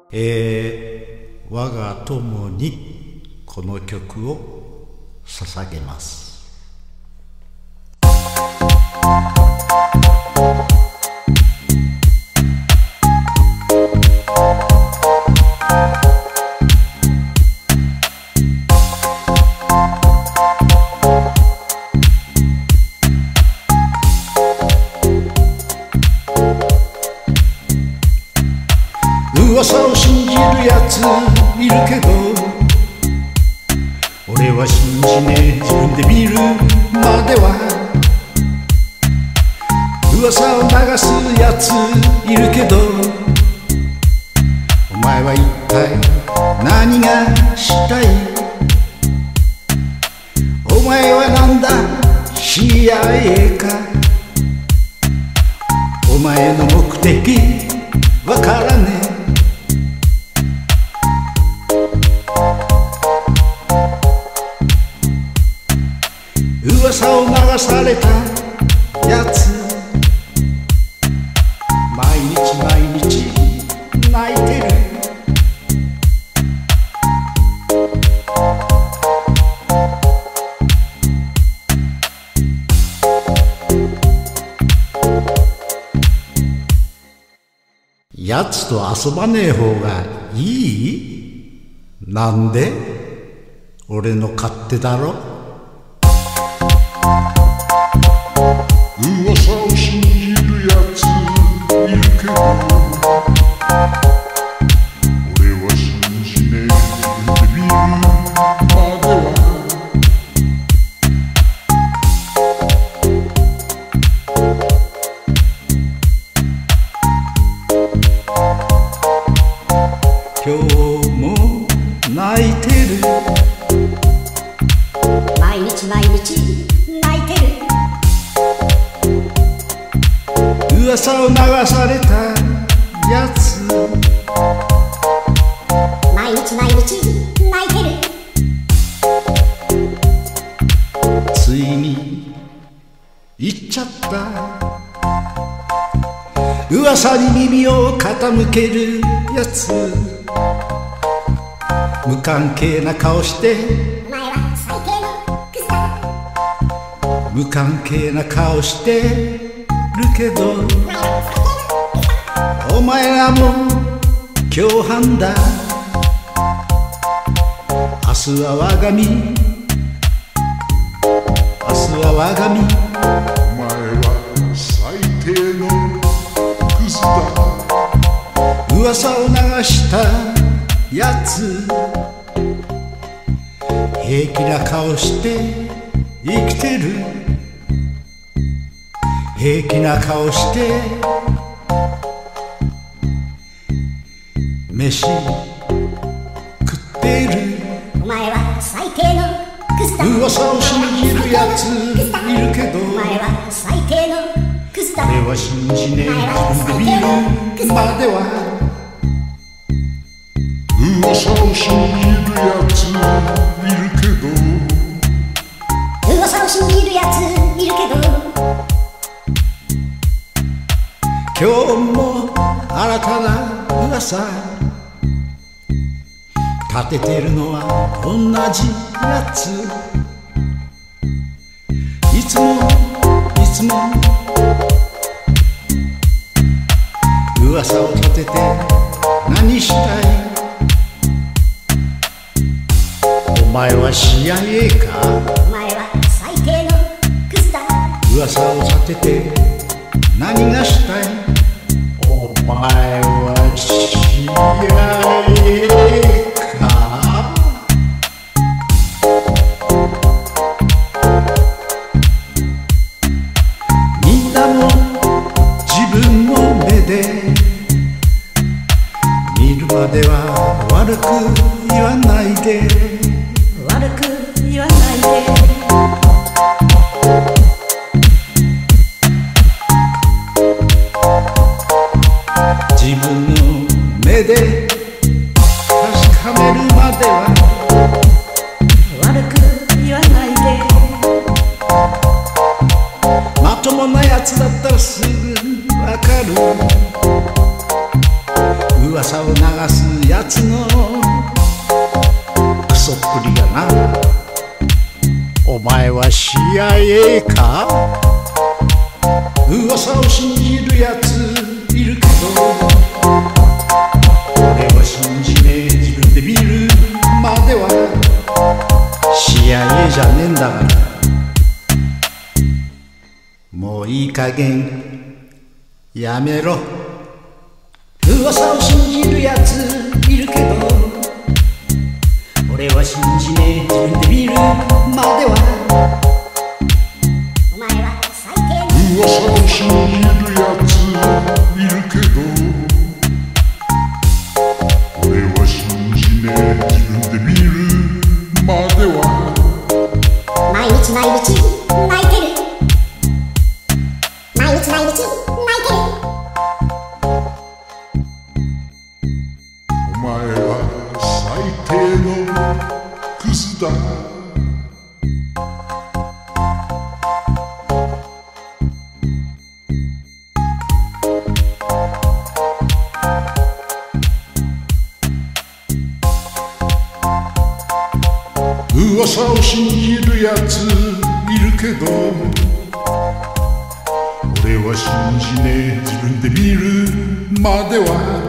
我が友にこの曲を捧げます。 噂を信じるやついるけど、俺は信じねえ。自分で見るまでは。噂を流すやついるけど、お前は一体何がしたい？お前はなんだ CIA か？お前の目的わからねえ。噂を流されたやつ、毎日毎日泣いてる。 やつと遊ばねえ方がいい？なんで？俺の勝手だろ。 噂を信じるやついるけど、俺は信じねえ。自分で見るまでは。今日も泣いてる。 毎日毎日泣いてる。 噂を流されたやつ、 毎日毎日泣いてる。 ついに言っちゃった。噂に耳を傾けるやつ、無関係な顔して、 お前は最低のクズだ。 無関係な顔してるけど、お前らも共犯だ。明日は我が身、明日は我が身。お前は最低のクズだ。噂を流したやつ、平気な顔して生きてる。平気な顔して飯食ってる。 お前は最低のクズだ。 噂を信じるやついるけど、 お前は最低のクズだ。 俺は信じねえ。自分で見るまでは。噂を信じるやついるけど、 噂を信じるやついるけど、 今日も新たな噂立ててるのは同じやつ。いつもいつも噂を立てて何したい？お前は CIA か？ お前は最低のクズだ。 噂を立てて何がしたい？お前は CIA か？みんなも自分の目で見るまでは悪く言わないで。 悪く言わないで。 自分の目で確かめるまでは悪く言わないで。 まともなやつだったらすぐわかる。噂を流すやつのクソっぷりがな。お前は CIA か？噂を信じるやついるけど、俺は信じねえ。自分で見るまでは CIA じゃねえんだから。もういい加減やめろ。噂を信じるやついるけど、俺は信じねえ。自分で見るまではお前は最低の噂を信じるやついるけど、俺は信じねえ。自分で見るまでは毎日毎日泣いてる。毎日毎日泣いてる。 お前は最低のクズだ。噂を信じるやついるけど、俺は信じねえ。自分で見るまでは